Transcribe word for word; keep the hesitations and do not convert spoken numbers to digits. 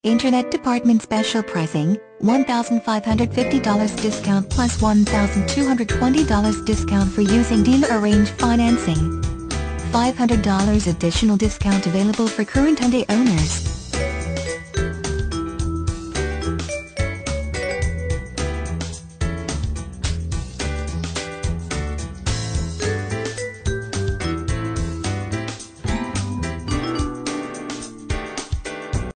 Internet Department special pricing, one thousand five hundred fifty dollars discount plus one thousand two hundred twenty dollars discount for using dealer arranged financing. five hundred dollars additional discount available for current Hyundai owners.